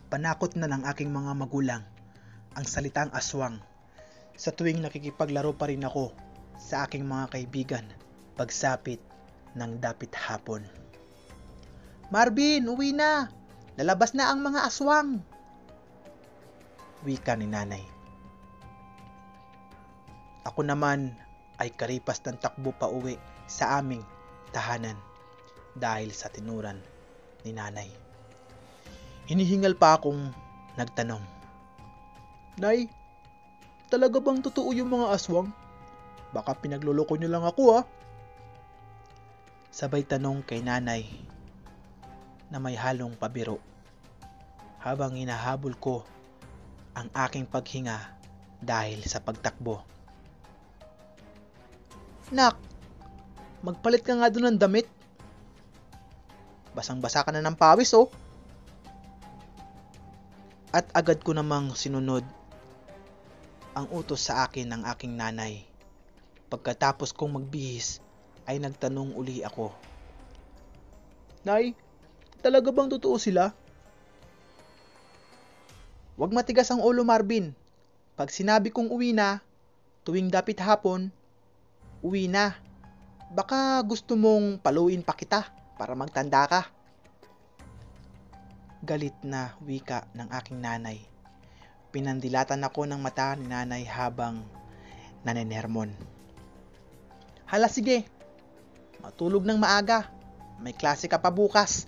Panakot na ng aking mga magulang ang salitang aswang sa tuwing nakikipaglaro pa rin ako sa aking mga kaibigan pagsapit ng dapit hapon. "Marvin, uwi na! Lalabas na ang mga aswang!" wika ni nanay. Ako naman ay karipas ng takbo pa uwi sa aming tahanan dahil sa tinuran ni nanay. Hinihingal pa akong nagtanong, "Nay, talaga bang totoo yung mga aswang? Baka pinagloloko niyo lang ako, ah." Sabay tanong kay nanay na may halong pabiro habang hinahabol ko ang aking paghinga dahil sa pagtakbo. "Nak, magpalit ka nga doon ng damit. Basang-basa ka na ng pawis, oh." At agad ko namang sinunod ang utos sa akin ng aking nanay. Pagkatapos kong magbihis ay nagtanong uli ako, "Nay, talaga bang totoo sila?" "Huwag matigas ang ulo, Marvin. Pag sinabi kong uwi na, tuwing dapit hapon, uwi na. Baka gusto mong paluin pa kita para magtanda ka." Galit na wika ng aking nanay. Pinandilatan ako ng mata ni nanay habang nanenermon. "Hala, sige. Matulog ng maaga. May klase ka pa bukas."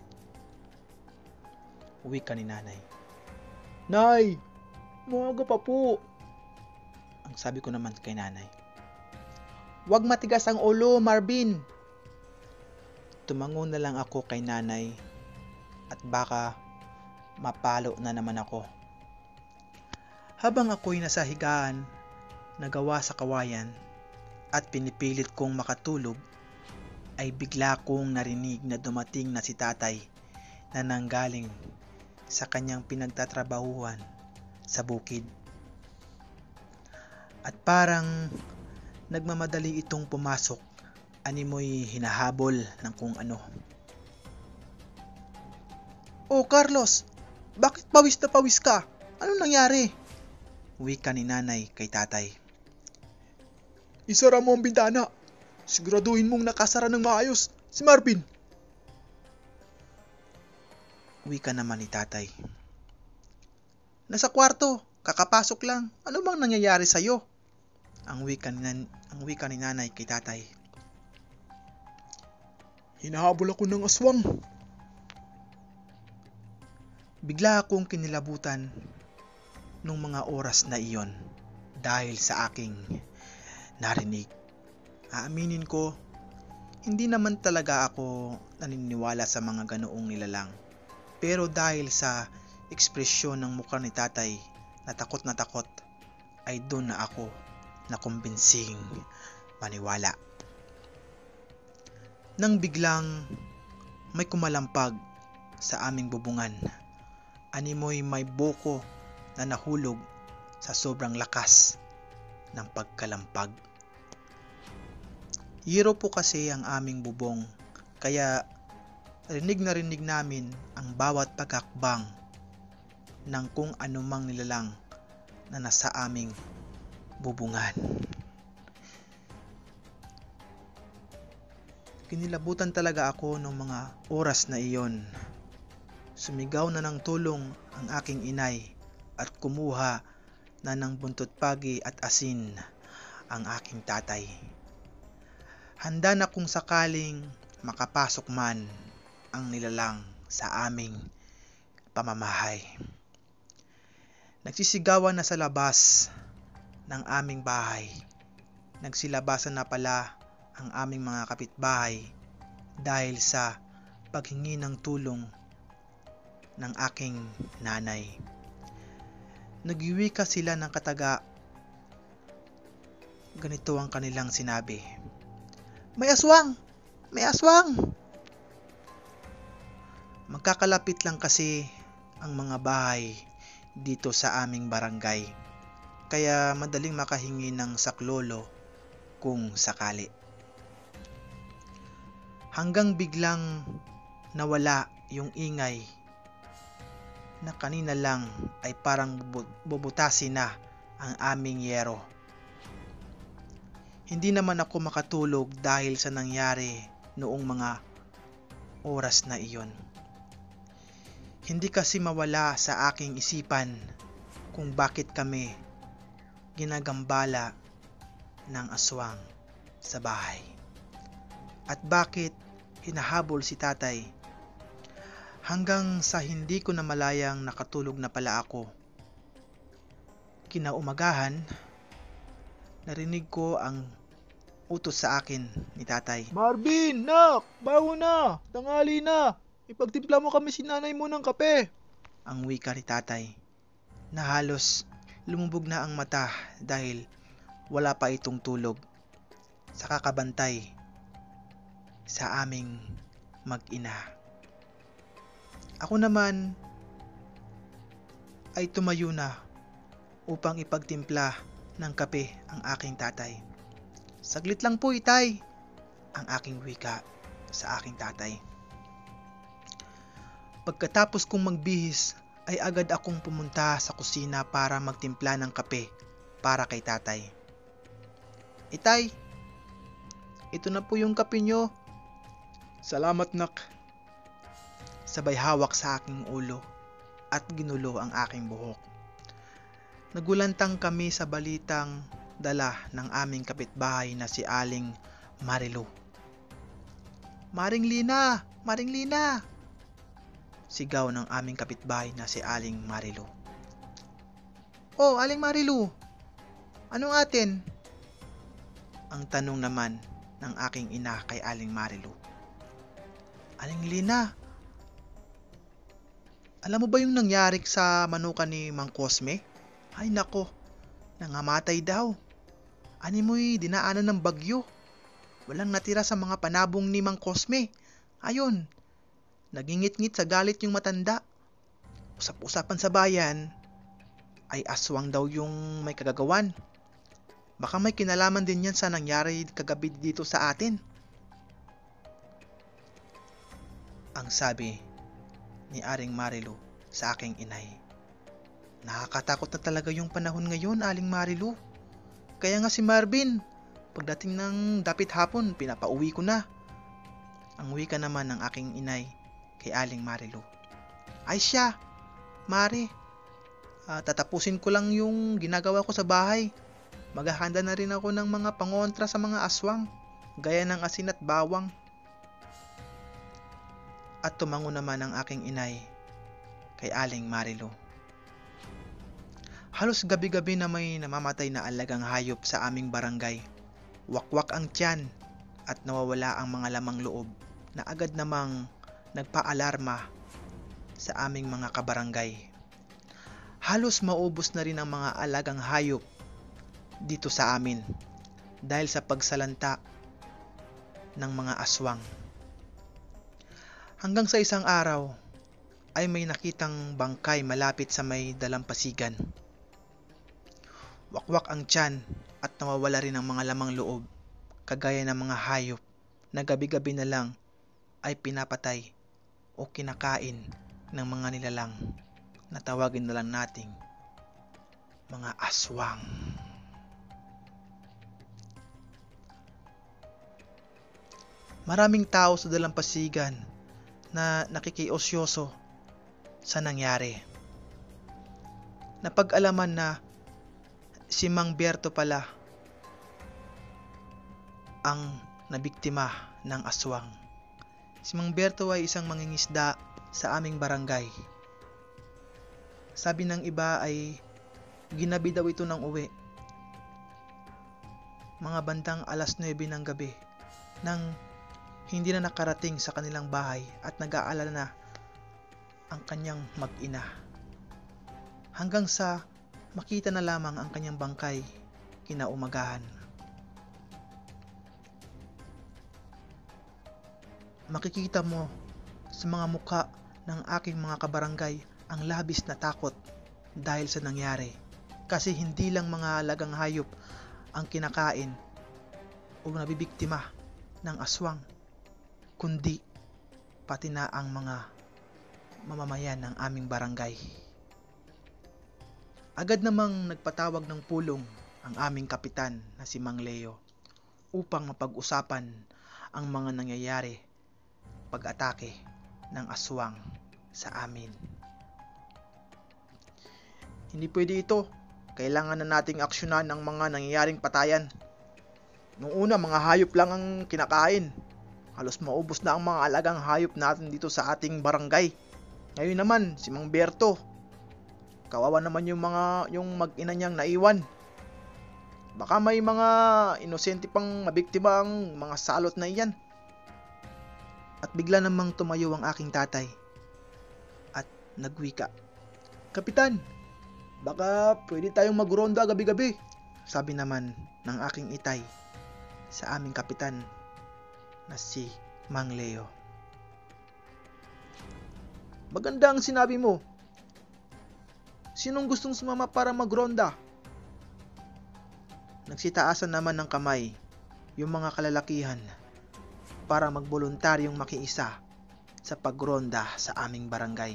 wika ni nanay. "Nay, maaga pa po." Ang sabi ko naman kay nanay. "Huwag matigas ang ulo, Marvin." Tumango na lang ako kay nanay at baka mapalo na naman ako. Habang ako'y nasa higaan na gawa sa kawayan at pinipilit kong makatulog, ay bigla kong narinig na dumating na si tatay na nanggaling sa kanyang pinagtatrabahuhan sa bukid. At parang nagmamadali itong pumasok, animoy hinahabol ng kung ano. "Oh, Carlos, bakit pawis na pawis ka? Anong nangyari?" wika ni nanay kay tatay. "Isara mo ang bintana. Siguraduhin mong nakasara ng maayos si Marvin." wika naman ni tatay. "Nasa kwarto, kakapasok lang. Ano bang nangyayari sa'yo?" Ang wika ni nanay kay tatay. "Hinahabol ako ng aswang." Bigla akong kinilabutan nung mga oras na iyon dahil sa aking narinig. Aaminin ko, hindi naman talaga ako naniniwala sa mga ganoong nilalang. Pero dahil sa ekspresyon ng mukha ni tatay na takot, ay doon na ako nakumbinsing maniwala. Nang biglang may kumalampag sa aming bubungan, animoy may buko na nahulog sa sobrang lakas ng pagkalampag. Hiro po kasi ang aming bubong, kaya rinig na rinig namin ang bawat paghakbang ng kung anumang nilalang na nasa aming bubungan. Kinilabutan talaga ako ng mga oras na iyon. Sumigaw na ng tulong ang aking inay at kumuha na ng buntot pagi at asin ang aking tatay. Handa na kung sakaling makapasok man ang nilalang sa aming pamamahay. Nagsisigawan na sa labas ng aming bahay. Nagsilabasan na pala ang aming mga kapitbahay dahil sa paghingi ng tulong ng aking nanay. Nagwiwika sila ng kataga. Ganito ang kanilang sinabi, "May aswang! May aswang!" Magkakalapit lang kasi ang mga bahay dito sa aming barangay, kaya madaling makahingi ng saklolo kung sakali. Hanggang biglang nawala yung ingay na kanina lang ay parang bubutasin na ang aming yero. Hindi naman ako makatulog dahil sa nangyari noong mga oras na iyon. Hindi kasi mawala sa aking isipan kung bakit kami ginagambala ng aswang sa bahay. At bakit hinahabol si tatay. Hanggang sa hindi ko namalayang nakatulog na pala ako. Kinaumagahan, narinig ko ang utos sa akin ni tatay. Marvin, nak! Bago na! Tanghali na! Ipagtimpla mo kami si nanay mo ng kape! Ang wika ni tatay, na halos lumubog na ang mata dahil wala pa itong tulog sa kakabantay sa aming mag-ina. Ako naman ay tumayo na upang ipagtimpla ng kape ang aking tatay. Saglit lang po, itay, ang aking wika sa aking tatay. Pagkatapos kong magbihis ay agad akong pumunta sa kusina para magtimpla ng kape para kay tatay. Itay, ito na po yung kape nyo. Salamat, nak. Sabay hawak sa aking ulo at ginulo ang aking buhok. Nagulantang kami sa balitang dala ng aming kapitbahay na si Aling Marilu. Maring Lina! Maring Lina! Sigaw ng aming kapitbahay na si Aling Marilu. Oh, Aling Marilu! Anong atin? Ang tanong naman ng aking ina kay Aling Marilu. Aling Lina, alam mo ba yung nangyari sa manukan ni Mang Cosme? Ay nako, nangamatay daw. Ani mo'y dinaanan ng bagyo. Walang natira sa mga panabong ni Mang Cosme. Ayon, nagingit-ngit sa galit yung matanda. Usap-usapan sa bayan, ay aswang daw yung may kagagawan. Baka may kinalaman din yan sa nangyari kagabi dito sa atin. Ang sabi ni Aring Marilu sa aking inay. Nakakatakot na talaga yung panahon ngayon, Aling Marilu. Kaya nga si Marvin, pagdating ng dapit hapon, pinapauwi ko na. Ang wika naman ng aking inay kay Aling Marilu. Ay siya, Mari, tatapusin ko lang yung ginagawa ko sa bahay. Maghahanda na rin ako ng mga pangontra sa mga aswang, gaya ng asin at bawang. At tumango naman ang aking inay kay Aling Marilu. Halos gabi-gabi na may namamatay na alagang hayop sa aming barangay. Wakwak ang tiyan at nawawala ang mga lamang loob na agad namang nagpa-alarma sa aming mga kabarangay. Halos maubos na rin ang mga alagang hayop dito sa amin dahil sa pagsalanta ng mga aswang. Hanggang sa isang araw ay may nakitang bangkay malapit sa may dalampasigan. Wakwak ang tiyan at nawawala rin ang mga lamang loob, kagaya ng mga hayop na gabi-gabi na lang ay pinapatay o kinakain ng mga nilalang na tawagin na lang nating mga aswang. Maraming tao sa dalampasigan na nakikiosyoso sa nangyari. Napag-alaman na si Mang Berto pala ang nabiktima ng aswang. Si Mang Berto ay isang mangingisda sa aming barangay. Sabi ng iba ay ginabi daw ito ng uwi. Mga bandang 9:00 ng gabi nang hindi na nakarating sa kanilang bahay at nag-aalala na ang kanyang mag-ina. Hanggang sa makita na lamang ang kanyang bangkay kinaumagahan. Makikita mo sa mga muka ng aking mga kabarangay ang labis na takot dahil sa nangyari. Kasi hindi lang mga alagang hayop ang kinakain o nabibiktima ng aswang, kundi pati na ang mga mamamayan ng aming barangay. Agad namang nagpatawag ng pulong ang aming kapitan na si Mang Leo upang mapag-usapan ang mga nangyayari pag-atake ng aswang sa amin. Hindi pwede ito. Kailangan na nating aksyonan ang mga nangyayaring patayan. Noong una, mga hayop lang ang kinakain. Halos maubos na ang mga alagang hayop natin dito sa ating barangay. Ngayon naman, si Mang Berto. Kawawa naman yung mag-ina niyang naiwan. Baka may mga inosente pang mabiktima ang mga salot na iyan. At bigla namang tumayo ang aking tatay at nagwika. Kapitan, baka pwede tayong magronda gabi-gabi. Sabi naman ng aking itay sa aming kapitan na si Mang Leo. Maganda ang sinabi mo. Sinong gustong sumama para magronda? Nagsitaasan naman ng kamay yung mga kalalakihan para magboluntaryong makiisa sa pagronda sa aming barangay.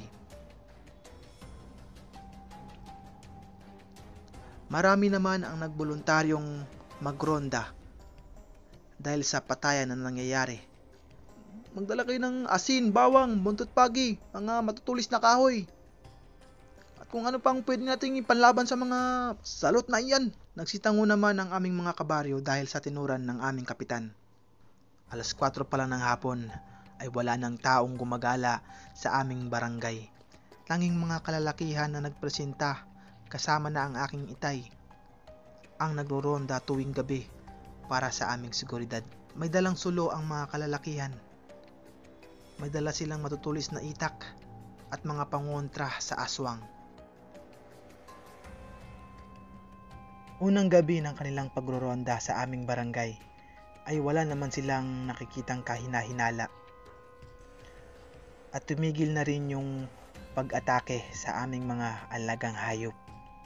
Marami naman ang nagboluntaryong magronda dahil sa patayan na nangyayari. Magdala kayo ng asin, bawang, buntot pagi, mga matutulis na kahoy. At kung ano pang pwede nating ipanlaban sa mga salot na iyan. Nagsitango naman ang aming mga kabaryo dahil sa tinuran ng aming kapitan. 4:00 pa lang ng hapon ay wala ng taong gumagala sa aming barangay. Tanging mga kalalakihan na nagpresenta kasama na ang aking itay ang nagroronda tuwing gabi para sa aming seguridad. May dalang sulo ang mga kalalakihan. May dala silang matutulis na itak at mga pangontra sa aswang. Unang gabi ng kanilang pagroronda sa aming barangay ay wala naman silang nakikitang kahina-hinala. At tumigil na rin yung pag-atake sa aming mga alagang hayop.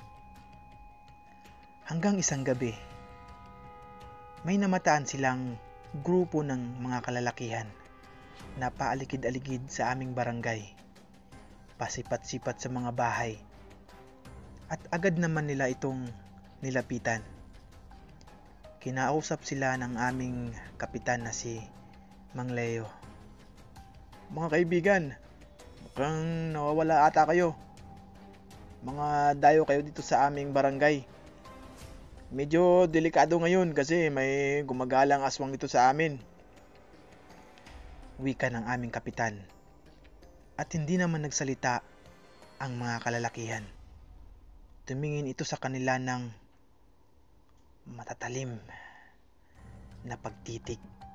Hanggang isang gabi, may namataan silang grupo ng mga kalalakihan na paalikid-aligid sa aming barangay, pasipat-sipat sa mga bahay, at agad naman nila itong nilapitan. Kinausap sila ng aming kapitan na si Mang Leo. Mga kaibigan, mukhang nawawala ata kayo. Mga dayo kayo dito sa aming barangay. Medyo delikado ngayon kasi may gumagalang aswang dito sa amin. Wika ng aming kapitan. At hindi naman nagsalita ang mga kalalakihan. Tumingin ito sa kanila ng matatalim na pagtitig.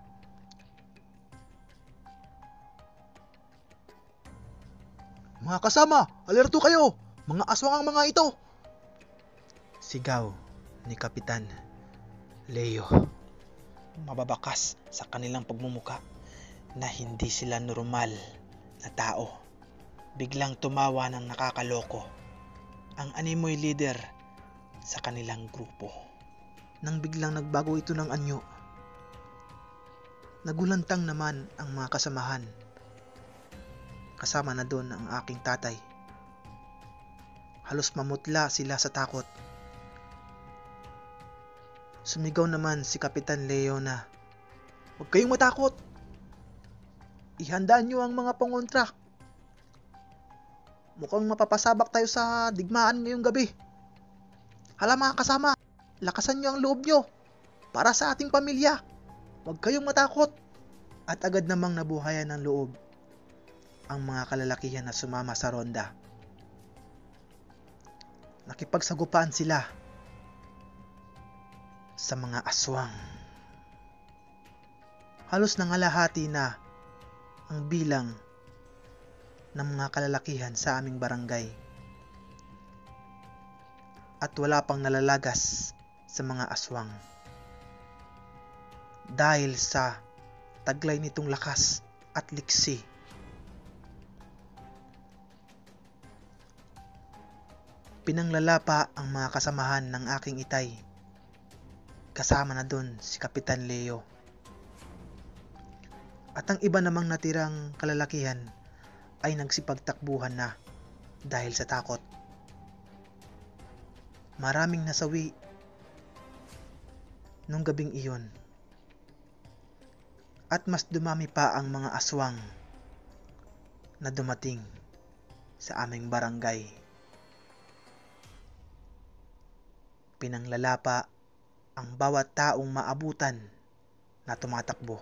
Mga kasama, alerto kayo! Mga aswang ang mga ito! Sigaw ni Kapitan Leo. Mababakas sa kanilang pagmumuka na hindi sila normal na tao. Biglang tumawa ng nakakaloko ang animoy leader sa kanilang grupo. Nang biglang nagbago ito ng anyo, nagulantang naman ang mga kasamahan. Kasama na doon ang aking tatay. Halos mamutla sila sa takot. Sumigaw naman si Kapitan Leo na, "Huwag kayong matakot! Ihandaan nyo ang mga pangontra. Mukhang mapapasabak tayo sa digmaan ngayong gabi. Hala mga kasama, lakasan nyo ang loob nyo para sa ating pamilya. Huwag kayong matakot." At agad namang nabuhayan ng loob ang mga kalalakihan na sumama sa ronda. Nakipagsagupaan sila sa mga aswang. Halos nangalahati na ang bilang ng mga kalalakihan sa aming barangay. At wala pang nalalagas sa mga aswang. Dahil sa taglay nitong lakas at liksi. Pinanglalapa ang mga kasamahan ng aking itay. Kasama na doon si Kapitan Leo. At ang iba namang natirang kalalakihan ay nagsipagtakbuhan na dahil sa takot. Maraming nasawi nung gabing iyon. At mas dumami pa ang mga aswang na dumating sa aming barangay. Pinanglalapa ang bawat taong maabutan na tumatakbo.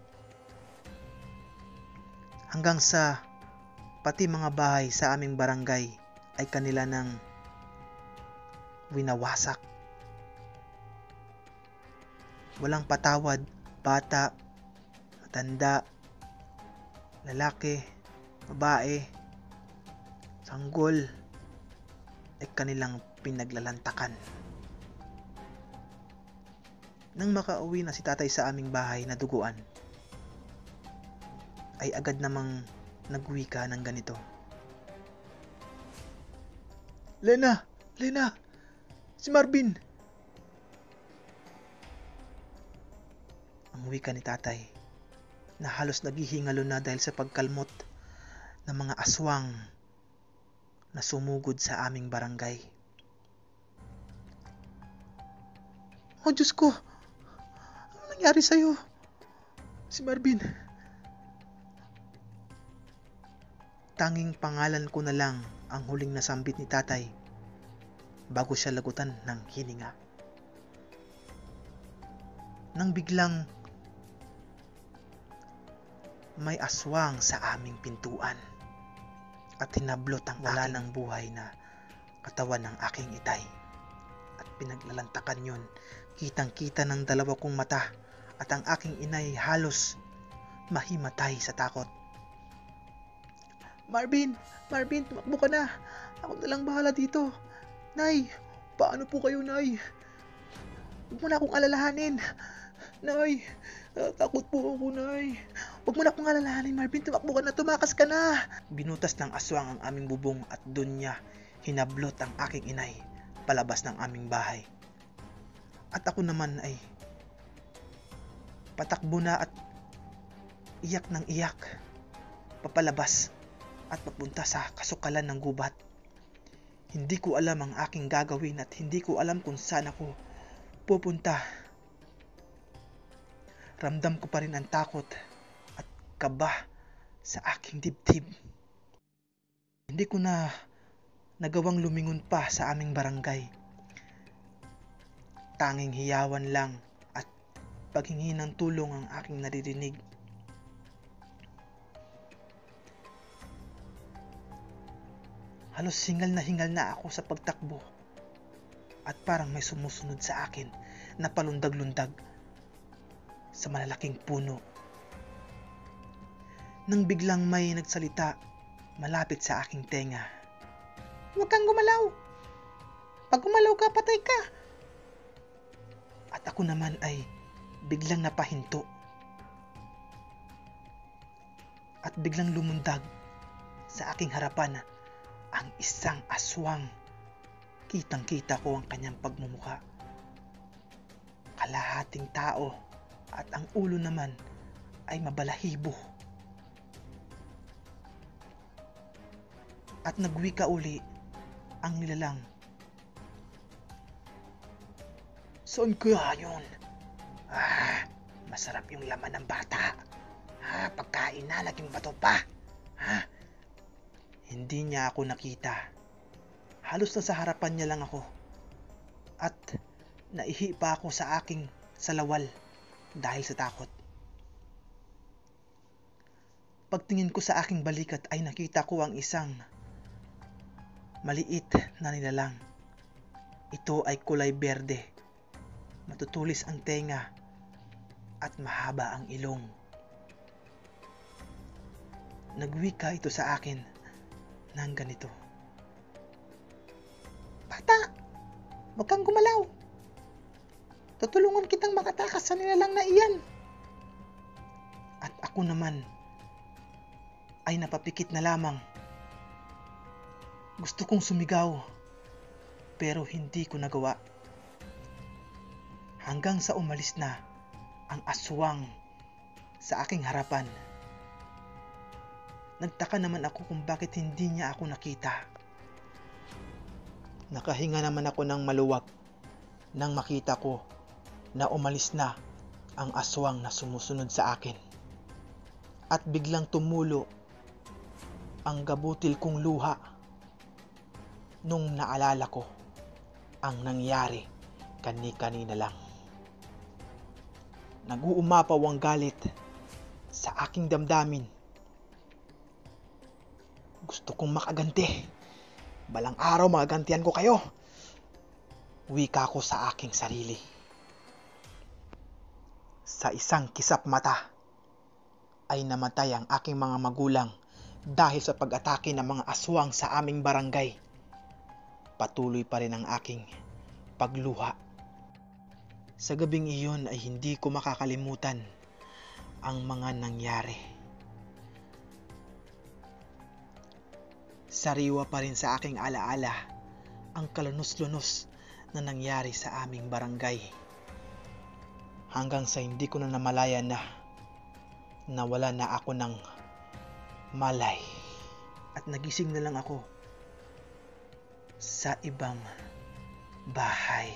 Hanggang sa pati mga bahay sa aming barangay ay kanila nang winawasak. Walang patawad, bata, matanda, lalaki, babae, sanggol ay kanilang pinaglalantakan. Nang makauwi na si tatay sa aming bahay na duguan, ay agad namang nagwika ng ganito. Lena! Si Marvin! Ang wika ni tatay na halos naghihingalo na dahil sa pagkalmot ng mga aswang na sumugod sa aming barangay. Oh Diyos ko! Ano nangyari sa'yo? Si Marvin. Tanging pangalan ko na lang ang huling nasambit ni tatay bago siya lagutan ng hininga. Nang biglang may aswang sa aming pintuan at hinablot ang wala ng buhay na katawan ng aking itay. At pinaglalantakan yun, kitang-kita ng dalawa kong mata at ang aking inay halos mahimatay sa takot. Marvin, tumakbo ka na. Ako na lang bahala dito. Nay, paano po kayo, Nay? Huwag mo na akong alalahanin. Nay, takot po ako, Nay. Huwag mo na akong alalahanin, Marvin. Tumakbo ka na, tumakas ka na. Binutas ng aswang ang aming bubong at doon niya hinablot ang aking inay palabas ng aming bahay. At ako naman ay patakbo na at iyak ng iyak papalabas at papunta sa kasukalan ng gubat. Hindi ko alam ang aking gagawin at hindi ko alam kung saan ako pupunta. Ramdam ko pa rin ang takot at kaba sa aking dibdib. Hindi ko na nagawang lumingon pa sa aming barangay. Tanging hiyawan lang at paghingi ng tulong ang aking naririnig. Halos hingal na ako sa pagtakbo at parang may sumusunod sa akin na palundag-lundag sa malalaking puno. Nang biglang may nagsalita malapit sa aking tenga. Huwag kang gumalaw! Pag gumalaw ka, patay ka! At ako naman ay biglang napahinto. At biglang lumundag sa aking harapan ang isang aswang. Kitang-kita ko ang kanyang pagmumukha. Kalahating tao at ang ulo naman ay mabalahibo. At nagwika uli ang nilalang. Saan ka? Yun. Masarap yung laman ng bata. Pagkain na, naging bato pa. Hindi niya ako nakita. Halos na sa harapan niya lang ako. At naihi pa ako sa aking salawal dahil sa takot. Pagtingin ko sa aking balikat ay nakita ko ang isang maliit na nilalang. Ito ay kulay berde. Matutulis ang tenga at mahaba ang ilong. Nagwika ito sa akin ng ganito. Bata, huwag kang gumalaw. Tutulungan kitang makatakas sa nilalang na iyan. At ako naman ay napapikit na lamang. Gusto kong sumigaw pero hindi ko nagawa. Hanggang sa umalis na ang aswang sa aking harapan. Nagtaka naman ako kung bakit hindi niya ako nakita. Nakahinga naman ako ng maluwag nang makita ko na umalis na ang aswang na sumusunod sa akin. At biglang tumulo ang gabutil kong luha nung naalala ko ang nangyari kani-kanina lang. Nag-uumapaw ang galit sa aking damdamin. Gusto kong makaganti. Balang araw magagantihan ko kayo. Wika ko sa aking sarili. Sa isang kisap mata ay namatay ang aking mga magulang dahil sa pag-atake ng mga aswang sa aming barangay. Patuloy pa rin ang aking pagluha. Sa gabing iyon ay hindi ko makakalimutan ang mga nangyari. Sariwa pa rin sa aking alaala ang kalunos-lunos na nangyari sa aming barangay. Hanggang sa hindi ko na namalayan na nawala na ako ng malay at nagising na lang ako sa ibang bahay.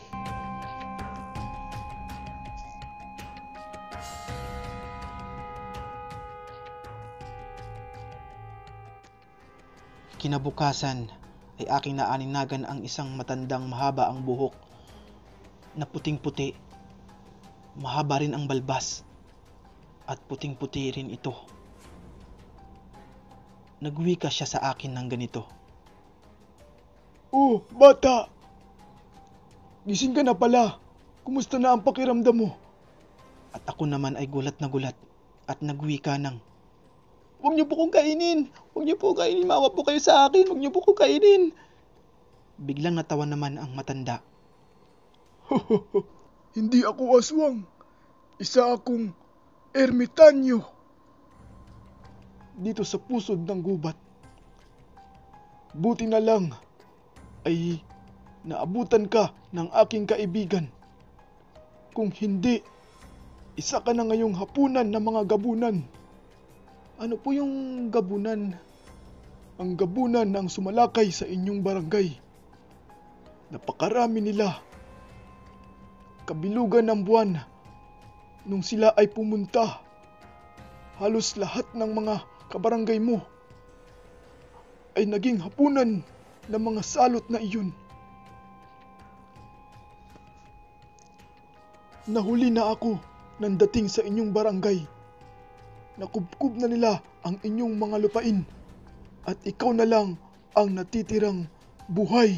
Kinabukasan ay aking naaninagan ang isang matandang mahaba ang buhok na puting-puti. Mahaba rin ang balbas at puting-puti rin ito. Nagwika siya sa akin ng ganito. Oh, bata! Gising ka na pala. Kumusta na ang pakiramdam mo? At ako naman ay gulat na gulat at nagwika ng, Huwag niyo po kong kainin! Huwag niyo po kainin! Maawa po kayo sa akin! Huwag niyo po kong kainin! Biglang natawa naman ang matanda. Hindi ako aswang. Isa akong ermitanyo. Dito sa pusod ng gubat. Buti na lang ay naabutan ka ng aking kaibigan. Kung hindi, isa ka na ngayong hapunan ng mga gabunan. Ano po yung gabunan? Ang gabunan ng sumalakay sa inyong barangay. Napakarami nila. Kabilugan ng buwan nung sila ay pumunta. Halos lahat ng mga kabarangay mo ay naging hapunan ng mga salot na iyon. Nahuli na ako nang dating sa inyong barangay. Nakubkub na nila ang inyong mga lupain at ikaw na lang ang natitirang buhay.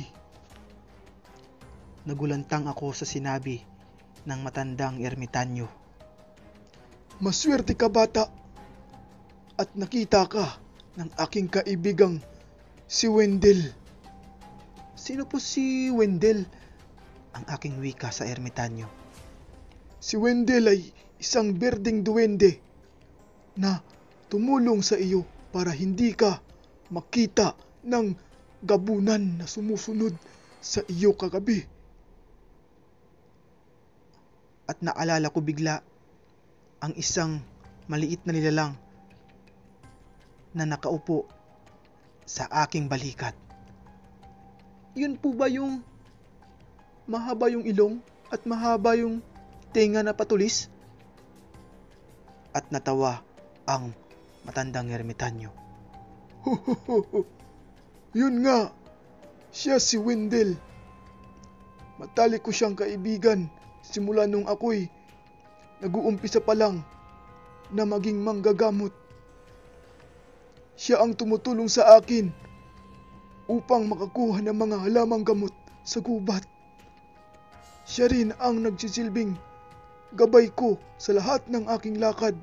Nagulantang ako sa sinabi ng matandang ermitanyo. Maswerte ka, bata, at nakita ka ng aking kaibigang si Wendell. Sino po si Wendell? Ang aking wika sa ermitanyo. Si Wendell ay isang berdeng duwende na tumulong sa iyo para hindi ka makita ng gabunan na sumusunod sa iyo kagabi. At naalala ko bigla ang isang maliit na nilalang na nakaupo sa aking balikat. Yun po ba yung mahaba yung ilong at mahaba yung tenga na patulis? At natawa ang matandang ermitanyo. Yun nga, siya si Wendell. Matalik ko siyang kaibigan simula nung ako'y nag-uumpisa pa lang na maging manggagamot. Siya ang tumutulong sa akin upang makakuha ng mga halamang gamot sa gubat. Siya rin ang nagsisilbing gabay ko sa lahat ng aking lakad.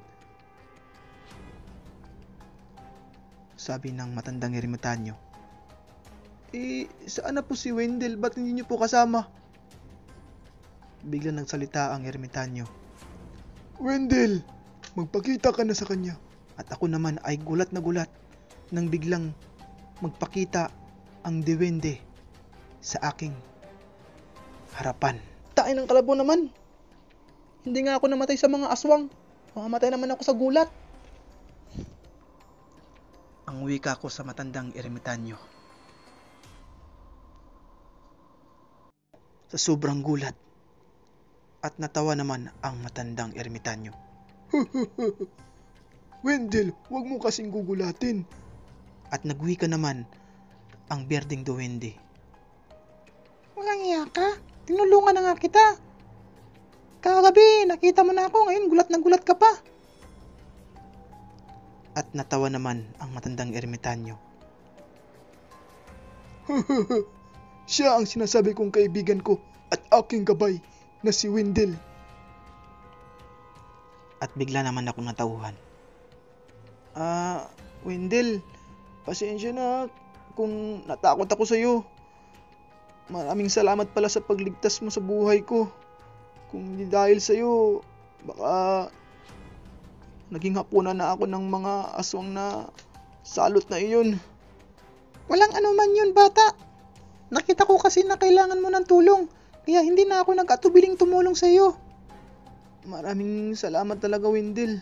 Sabi ng matandang ermitanyo. Saan na po si Wendell? Ba't hindi niyo po kasama? Biglang nagsalita ang ermitanyo. Wendell, magpakita ka na sa kanya. At ako naman ay gulat na gulat nang biglang magpakita ang duwende sa aking harapan. Tain ng kalabo naman. Hindi nga ako namatay sa mga aswang. Mamamatay naman ako sa gulat. Ang ang wika ko sa matandang ermitanyo. Sa sobrang gulat at natawa naman ang matandang ermitanyo. Wendell, huwag mo kasing gugulatin. At nagwika naman ang berdeng duwende. Walang iya ka, tinulungan na nga kita. Kagabi, nakita mo na ako, ngayon gulat na gulat ka pa. At natawa naman ang matandang ermitanyo. Siya ang sinasabi kong kaibigan ko at aking gabay na si Wendell. At bigla naman akong natauhan. Wendell, pasensya na kung natakot ako sa iyo. Maraming salamat pala sa pagligtas mo sa buhay ko. Kung hindi dahil sa iyo, baka naging hapunan na ako ng mga aswang na salot na iyon. Walang anuman yun, bata. Nakita ko kasi na kailangan mo ng tulong, kaya hindi na ako nag-atubiling tumulong sa iyo. Maraming salamat talaga, Wendell.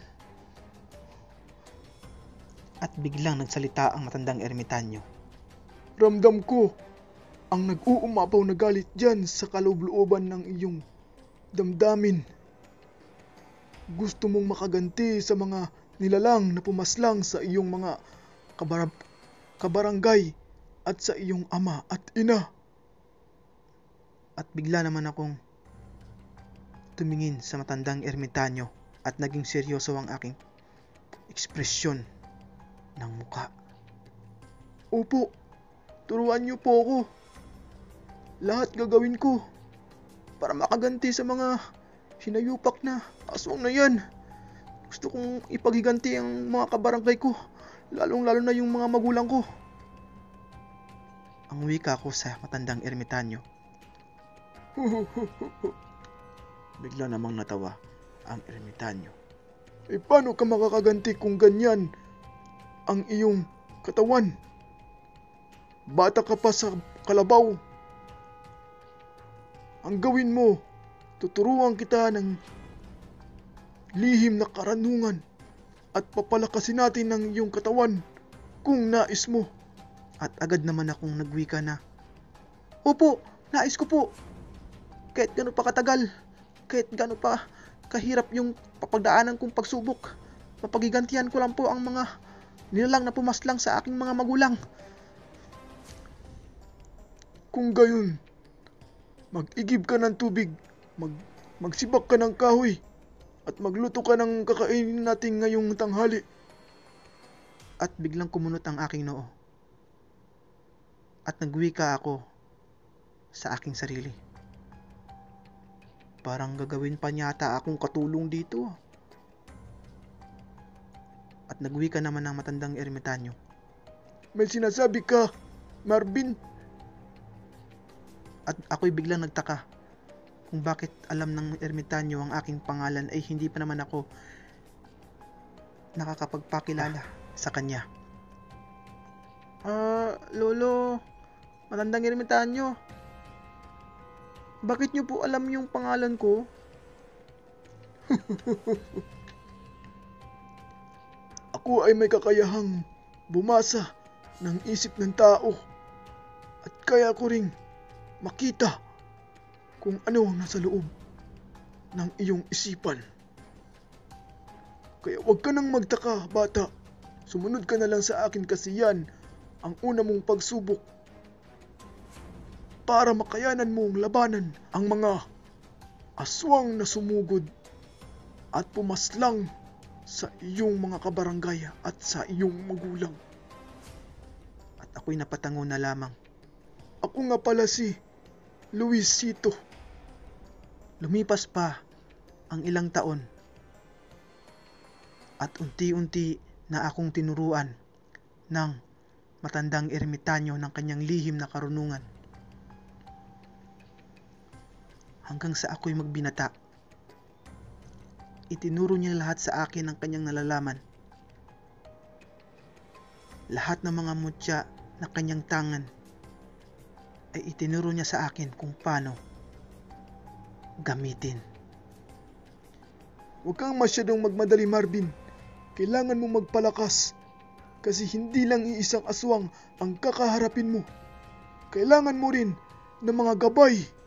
At biglang nagsalita ang matandang ermitanyo. Ramdam ko ang nag-uumapaw na galit dyan sa kaloob-looban ng iyong damdamin. Gusto mong makaganti sa mga nilalang na pumaslang sa iyong mga kabarangay at sa iyong ama at ina. At bigla naman akong tumingin sa matandang ermitanyo at naging seryoso ang aking ekspresyon ng muka. Opo, turuan niyo po ako. Lahat gagawin ko para makaganti sa mga hinayupak na aswang na yan. Gusto kong ipaghiganti ang mga kabarangay ko, lalong-lalo na yung mga magulang ko. Ang wika ko sa matandang ermitanyo. Bigla namang natawa ang ermitanyo. Paano ka makakaganti kung ganyan ang iyong katawan? Bata ka pa sa kalabaw. Ang gawin mo, tuturuan kita ng lihim na karanungan at papalakasin natin ang iyong katawan kung nais mo. At agad naman akong nagwika na, Opo, nais ko po. Kahit gano'n pa katagal, kahit gano'n pa kahirap yung papagdaanan kong pagsubok, mapagigantihan ko lang po ang mga nilalang na pumaslang sa aking mga magulang. Kung gayon, mag-igib ka ng tubig, magsibak ka ng kahoy, at magluto ka ng kakainin natin ngayong tanghali. At biglang kumunot ang aking noo. At nagwika ako sa aking sarili. Parang gagawin pa niyata akong katulong dito. At nagwika naman ang matandang ermitanyo. May sinasabi ka, Marvin? At ako'y biglang nagtaka kung bakit alam ng ermitanyo ang aking pangalan ay hindi pa naman ako nakakapagpakilala sa kanya. Lolo, matandang ermitanyo, bakit niyo po alam yung pangalan ko? Ako ay may kakayahang bumasa ng isip ng tao at kaya ko ring makita kung ano ang nasa loob ng iyong isipan. Kaya huwag ka nang magtaka, bata. Sumunod ka na lang sa akin kasi yan ang una mong pagsubok para makayanan mong labanan ang mga aswang na sumugod at pumaslang sa iyong mga kabarangay at sa iyong magulang. At ako'y napatango na lamang. Ako nga pala si Luisito. Lumipas pa ang ilang taon at unti-unti na akong tinuruan ng matandang ermitanyo ng kanyang lihim na karunungan. Hanggang sa ako'y magbinata, itinuro niya lahat sa akin ang kanyang nalalaman. Lahat ng mga mutya na kanyang tangan ay itinuro niya sa akin kung paano gamitin. Huwag kang masyadong magmadali, Marvin. Kailangan mong magpalakas Kasi hindi lang iisang aswang ang kakaharapin mo. Kailangan mo rin ng mga gabay